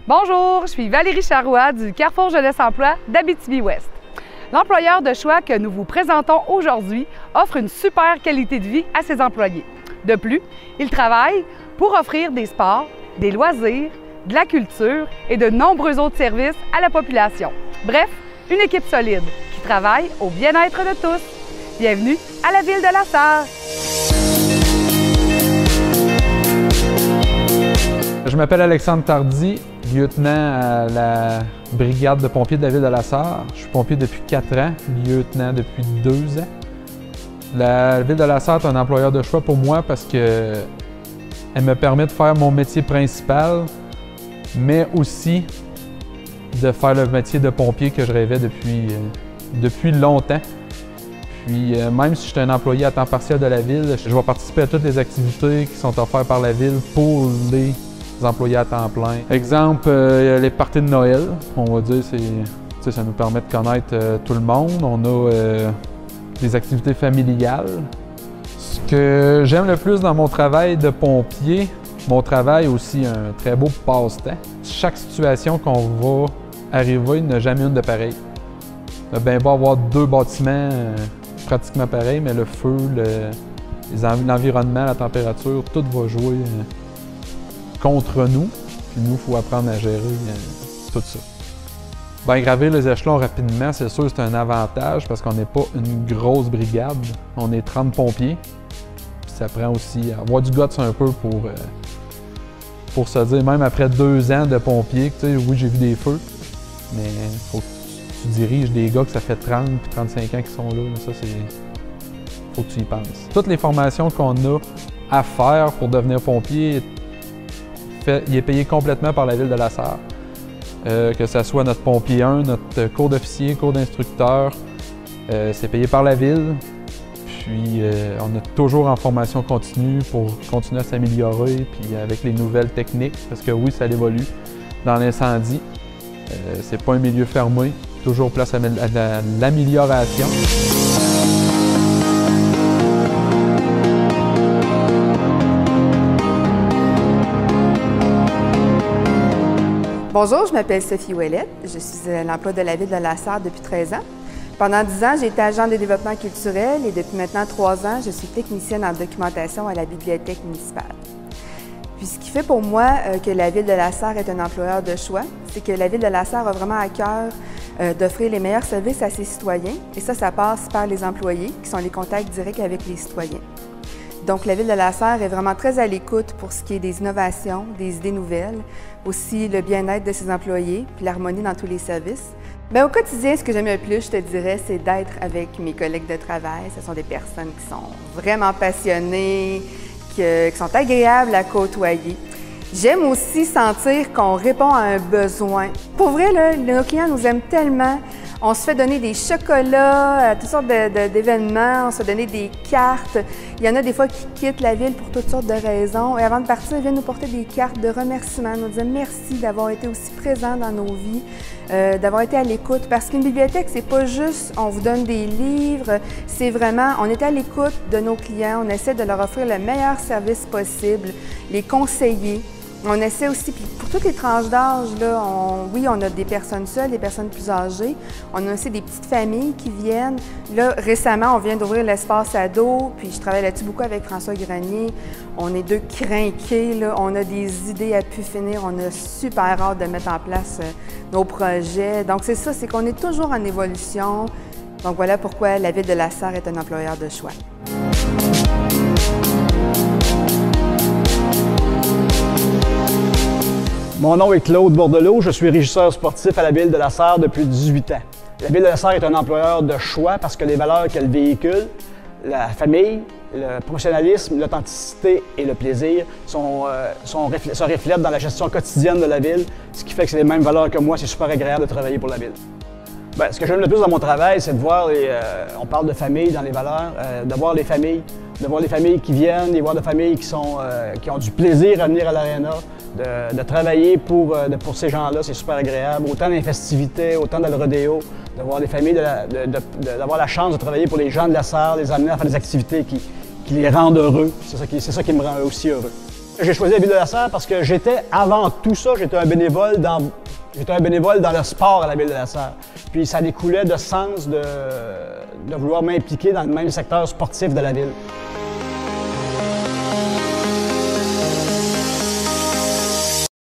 Bonjour, je suis Valérie Charois du Carrefour Jeunesse Emploi d'Abitibi-Ouest. L'employeur de choix que nous vous présentons aujourd'hui offre une super qualité de vie à ses employés. De plus, il travaille pour offrir des sports, des loisirs, de la culture et de nombreux autres services à la population. Bref, une équipe solide qui travaille au bien-être de tous. Bienvenue à la ville de La Sarre. Je m'appelle Alexandre Tardy, lieutenant à la brigade de pompiers de la ville de La Sarre. Je suis pompier depuis 4 ans, lieutenant depuis 2 ans. La ville de La Sarre est un employeur de choix pour moi parce qu'elle me permet de faire mon métier principal, mais aussi de faire le métier de pompier que je rêvais depuis longtemps. Puis même si je suis un employé à temps partiel de la ville, je vais participer à toutes les activités qui sont offertes par la ville pour les employés à temps plein. Exemple, les parties de Noël, on va dire, ça nous permet de connaître tout le monde. On a des activités familiales. Ce que j'aime le plus dans mon travail de pompier, mon travail aussi un très beau passe-temps. Chaque situation qu'on va arriver, il n'y en a jamais une de pareille. Il va y avoir 2 bâtiments pratiquement pareils, mais le feu, l'environnement, la température, tout va jouer contre nous. Puis nous, il faut apprendre à gérer tout ça. Gravir les échelons rapidement, c'est sûr, c'est un avantage parce qu'on n'est pas une grosse brigade. On est 30 pompiers. Puis ça prend aussi avoir du guts un peu pour se dire, même après 2 ans de pompier, que oui, j'ai vu des feux, mais il faut que tu diriges des gars que ça fait 30 puis 35 ans qui sont là. Ça, faut que tu y penses. Toutes les formations qu'on a à faire pour devenir pompier, il est payé complètement par la ville de La Sarre. Que ce soit notre pompier 1, notre cours d'officier, cours d'instructeur, c'est payé par la ville. Puis on est toujours en formation continue pour continuer à s'améliorer, puis avec les nouvelles techniques, parce que oui, ça évolue. Dans l'incendie, c'est pas un milieu fermé, toujours place à l'amélioration. Bonjour, je m'appelle Sophie Ouellette. Je suis à l'emploi de la ville de La Sarre depuis 13 ans. Pendant 10 ans, j'ai été agent de développement culturel et depuis maintenant 3 ans, je suis technicienne en documentation à la bibliothèque municipale. Puis ce qui fait pour moi que la ville de La Sarre est un employeur de choix, c'est que la ville de La Sarre a vraiment à cœur d'offrir les meilleurs services à ses citoyens et ça passe par les employés qui sont les contacts directs avec les citoyens. Donc, la ville de La Sarre est vraiment très à l'écoute pour ce qui est des innovations, des idées nouvelles, aussi le bien-être de ses employés, puis l'harmonie dans tous les services. Au quotidien, ce que j'aime le plus, je te dirais, c'est d'être avec mes collègues de travail. Ce sont des personnes qui sont vraiment passionnées, qui sont agréables à côtoyer. J'aime aussi sentir qu'on répond à un besoin. Pour vrai, là, nos clients nous aiment tellement. On se fait donner des chocolats, toutes sortes d'événements, on se fait donner des cartes. Il y en a des fois qui quittent la ville pour toutes sortes de raisons. Et avant de partir, ils viennent nous porter des cartes de remerciement, nous disent merci d'avoir été aussi présents dans nos vies, d'avoir été à l'écoute. Parce qu'une bibliothèque, c'est pas juste on vous donne des livres, c'est vraiment on est à l'écoute de nos clients, on essaie de leur offrir le meilleur service possible, les conseiller. On essaie aussi, puis pour toutes les tranches d'âge, oui, on a des personnes seules, des personnes plus âgées. On a aussi des petites familles qui viennent. Là, récemment, on vient d'ouvrir l'espace ado, puis je travaille là-dessus beaucoup avec François Grenier. On est 2 crinqués, là. On a des idées à pu finir. On a super hâte de mettre en place nos projets. Donc c'est ça, c'est qu'on est toujours en évolution. Donc voilà pourquoi la ville de La Sarre est un employeur de choix. Mon nom est Claude Bordelot, je suis régisseur sportif à la ville de La Sarre depuis 18 ans. La ville de La Sarre est un employeur de choix parce que les valeurs qu'elle véhicule, la famille, le professionnalisme, l'authenticité et le plaisir se reflètent dans la gestion quotidienne de la ville, ce qui fait que c'est les mêmes valeurs que moi, c'est super agréable de travailler pour la ville. Ce que j'aime le plus dans mon travail, c'est de voir, on parle de famille dans les valeurs, de voir les familles qui viennent, de voir des familles qui ont du plaisir à venir à l'aréna, de travailler pour ces gens-là, c'est super agréable. Autant dans les festivités, autant dans le rodéo, de voir les familles, d'avoir la chance de travailler pour les gens de La Sarre, les amener à faire des activités qui les rendent heureux. C'est ça qui me rend aussi heureux. J'ai choisi la Ville de la Serre parce que avant tout ça, j'étais un bénévole dans le sport à la Ville de la Serre. Puis ça découlait de sens de vouloir m'impliquer dans le même secteur sportif de la ville.